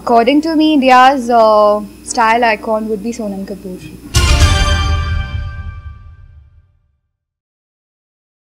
According to me, India's style icon would be Sonam Kapoor.